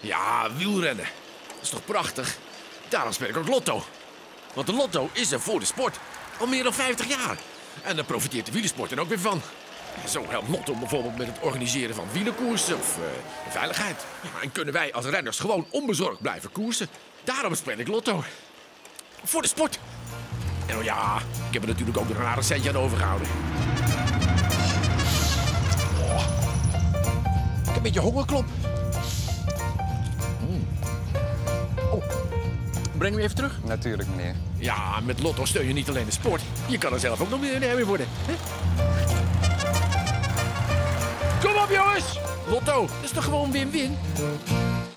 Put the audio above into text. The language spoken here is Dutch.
Ja, wielrennen. Dat is toch prachtig? Daarom speel ik ook lotto. Want de lotto is er voor de sport. Al meer dan 50 jaar. En daar profiteert de wielersport er ook weer van. Zo helpt lotto bijvoorbeeld met het organiseren van wielerkoersen of de veiligheid. Ja, en kunnen wij als renners gewoon onbezorgd blijven koersen. Daarom speel ik lotto. Voor de sport. En oh ja, ik heb er natuurlijk ook nog een aardig centje aan overgehouden. Oh, ik heb een beetje hongerklop. Oh, breng me even terug. Natuurlijk, meneer. Ja, met lotto steun je niet alleen de sport. Je kan er zelf ook nog miljonair mee worden. Hè? Kom op, jongens! Lotto, dat is toch gewoon win-win?